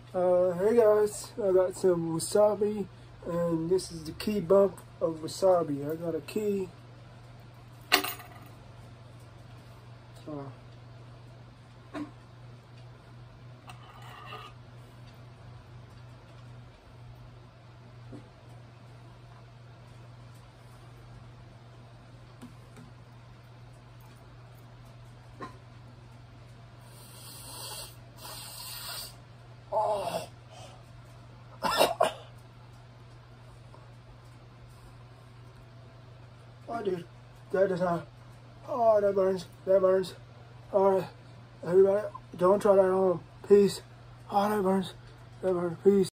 Hey guys, I got some wasabi, and this is the key bump of wasabi. I got a key. Oh, dude, that is not. Oh, that burns. That burns. Alright, everybody, don't try that at home. Peace. Oh, that burns. That burns. Peace.